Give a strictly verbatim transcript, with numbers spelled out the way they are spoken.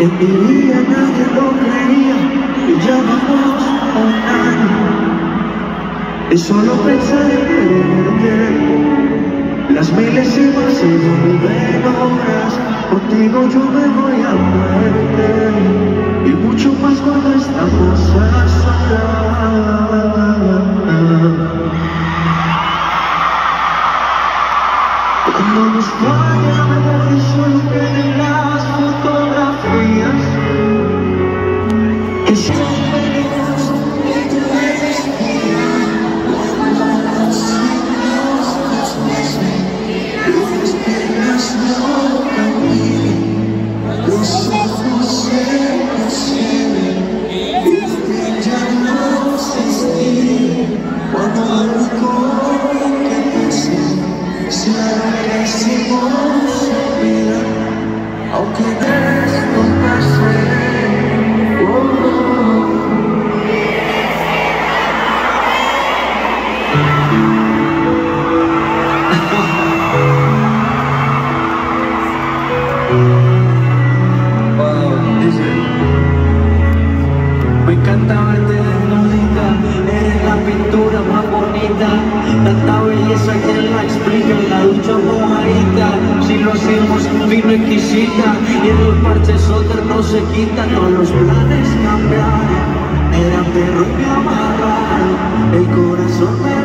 En mi vida nadie lo creía y ya vamos un año. Y solo pensar en perderte, las milésimas se vuelven horas. Contigo yo me voy a muerte y mucho más cuando estamos a solas. Cuando nos falla la memoria solo quedan las fotografías que son felices y tú eres mía. Las piernas no caminan, los ojos se cierran y la piel ya no se estira. Cuando el licor que pasa sea lo que hicimos vida, aunque esto pase. Oh, oh. Wow, dice, me encanta verte desnudita, eres la pintura más bonita, tanta belleza que la explica en la ducha mojadita. Si lo hacemos vino exquisita y en los parches otros no se quitan, todos los planes cambiaron, era perro y me amarraron, el corazón me